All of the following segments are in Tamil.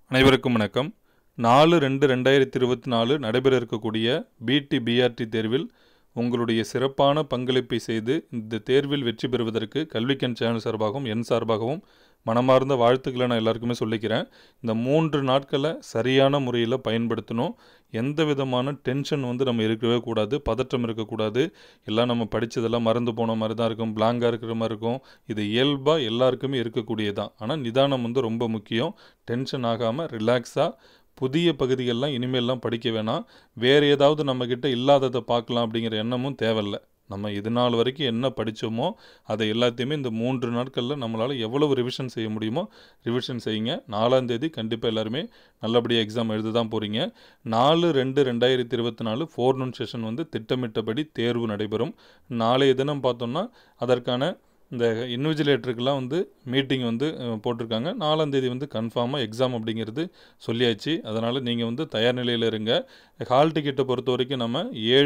அனைவருக்கும் வணக்கம். 4/2/2024 நடைபெற இருக்கக்கூடிய பிடி பிஆர்டி தேர்வில் உங்களுடைய சிறப்பான பங்களிப்பை செய்து இந்த தேர்வில் வெற்றி பெறுவதற்கு கல்விக்கண் சேனல் சார்பாகவும் என் சார்பாகவும் மனமார்ந்த வாழ்த்துக்களை நான் எல்லாருக்குமே சொல்லிக்கிறேன். இந்த 3 நாட்களை சரியான முறையில் பயன்படுத்தணும். எந்த விதமான டென்ஷன் நம்ம இருக்கவே கூடாது, பதற்றம் இருக்கக்கூடாது. எல்லாம் நம்ம படித்ததெல்லாம் மறந்து போன மாதிரி தான் இருக்கும், பிளாங்காக இருக்கிற மாதிரி இருக்கும். இது இயல்பாக எல்லாருக்குமே இருக்கக்கூடியதான். ஆனால் நிதானம் ரொம்ப முக்கியம். டென்ஷன் ஆகாமல் ரிலாக்ஸாக புதிய பகுதிகளெலாம் இனிமேல்லாம் படிக்க வேணாம். வேறு ஏதாவது நம்மக்கிட்ட இல்லாததை பார்க்கலாம் அப்படிங்கிற எண்ணமும் தேவையில்லை. நம்ம இது நாள் வரைக்கும் என்ன படித்தோமோ அதை எல்லாத்தையுமே இந்த 3 நாட்களில் நம்மளால் எவ்வளவு ரிவிஷன் செய்ய முடியுமோ ரிவிஷன் செய்யுங்க. 4ஆம் தேதி கண்டிப்பாக எல்லாருமே நல்லபடியாக எக்ஸாம் எழுத தான் போகிறீங்க. 4/2/2024 ஃபோர்நூன் செஷன் திட்டமிட்டபடி தேர்வு நடைபெறும். நாளைய தினம் பார்த்தோம்னா அதற்கான இந்த இன்விஜிலேட்டருக்கெல்லாம் மீட்டிங் போட்டிருக்காங்க. 4ஆம் தேதி கன்ஃபார்மாக எக்ஸாம் அப்படிங்கிறது சொல்லியாச்சு. அதனால் நீங்கள் தயார் நிலையில் இருங்க. ஹால் டிக்கெட்டை பொறுத்த வரைக்கும் நம்ம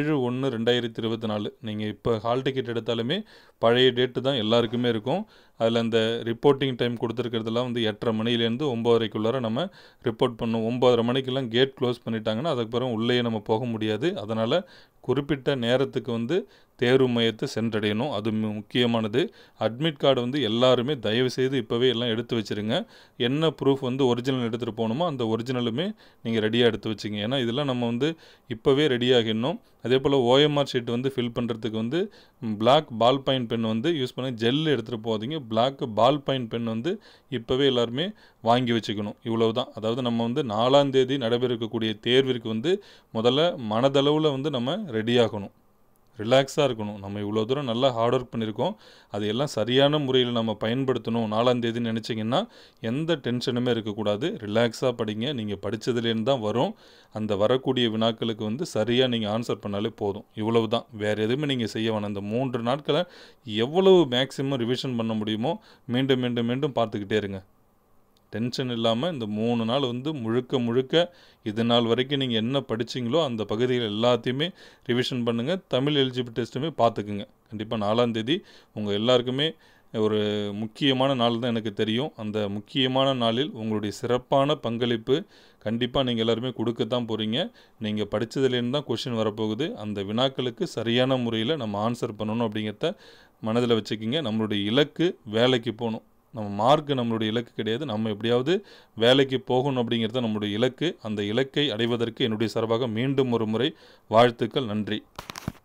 7/1/2024 நீங்கள் இப்போ ஹால் டிக்கெட் எடுத்தாலுமே பழைய டேட்டு தான் எல்லாருக்குமே இருக்கும். அதில் அந்த ரிப்போர்ட்டிங் டைம் கொடுத்துருக்கிறதுலாம் 8:30 மணிலேருந்து 9:30க்குள்ளார நம்ம ரிப்போர்ட் பண்ணணும். 9:30 மணிக்கெல்லாம் கேட் க்ளோஸ் பண்ணிட்டாங்கன்னா அதுக்கப்புறம் உள்ளேயே நம்ம போக முடியாது. அதனால் குறிப்பிட்ட நேரத்துக்கு தேர்வு மையத்தை சென்றடையணும். அது முக்கியமானது. அட்மிட் கார்டு எல்லாருமே தயவுசெய்து இப்போவே எல்லாம் எடுத்து வச்சுருங்க. என்ன ப்ரூஃப் ஒரிஜினல் எடுத்துகிட்டு போகணுமோ அந்த ஒரிஜினலுமே நீங்கள் ரெடியாக எடுத்து வச்சுங்க. ஏன்னா இதெல்லாம் நம்ம இப்போவே ரெடியாகிடணும். அதே போல் ஓஎம்ஆர் ஷீட் ஃபில் பண்ணுறதுக்கு black ball point pen use பண்ணி ஜெல் எடுத்துகிட்டு போகாதீங்க. பிளாக் பால் பாயிண்ட் பென் இப்போவே எல்லாருமே வாங்கி வச்சுக்கணும். இவ்வளவு தான். அதாவது நம்ம 4ஆம் தேதி நடைபெறக்கூடிய தேர்விற்கு முதல்ல மனதளவில் நம்ம ரெடியாகணும், ரிலாக்ஸாக இருக்கணும். நம்ம இவ்வளோ தூரம் நல்லா ஹார்ட் ஒர்க் பண்ணியிருக்கோம். அதையெல்லாம் சரியான முறையில் நம்ம பயன்படுத்தணும். 4ஆம் தேதின்னு நினச்சிங்கன்னா எந்த டென்ஷனுமே இருக்கக்கூடாது. ரிலாக்ஸாக படிங்க. நீங்கள் படித்ததுலேருந்து தான் வரும். அந்த வரக்கூடிய வினாக்களுக்கு சரியாக நீங்கள் ஆன்சர் பண்ணாலே போதும். இவ்வளவு தான். வேறு எதுவுமே நீங்கள் செய்ய வேணாம். இந்த 3 நாட்களை எவ்வளவு மேக்ஸிமம் ரிவிஷன் பண்ண முடியுமோ மீண்டும் மீண்டும் மீண்டும் பார்த்துக்கிட்டே இருங்க. டென்ஷன் இல்லாமல் இந்த 3 நாள் முழுக்க முழுக்க இது நாள் வரைக்கும் நீங்கள் என்ன படிச்சிங்களோ அந்த பகுதிகள் எல்லாத்தையுமே ரிவிஷன் பண்ணுங்கள். தமிழ் எலிஜிபிள் டெஸ்ட்டுமே பார்த்துக்குங்க. கண்டிப்பாக 4ஆம் தேதி உங்கள் எல்லாருக்குமே ஒரு முக்கியமான நாள் தான் எனக்கு தெரியும். அந்த முக்கியமான நாளில் உங்களுடைய சிறப்பான பங்களிப்பு கண்டிப்பாக நீங்கள் எல்லாருமே கொடுக்கத்தான் போகிறீங்க. நீங்கள் படித்ததுலேருந்து தான் கொஷின் வரப்போகுது. அந்த வினாக்களுக்கு சரியான முறையில் நம்ம ஆன்சர் பண்ணணும் அப்படிங்கிறத மனதில் வச்சுக்கிங்க. நம்மளுடைய இலக்கு வேலைக்கு போகணும். நம்ம மார்க் நம்மளுடைய இலக்கு கிடையாது. நம்ம எப்படியாவது வேலைக்கு போகணும் அப்படிங்கிறது நம்மளுடைய இலக்கு. அந்த இலக்கை அடைவதற்கு என்னுடைய சார்பாக மீண்டும் ஒரு முறை வாழ்த்துக்கள். நன்றி.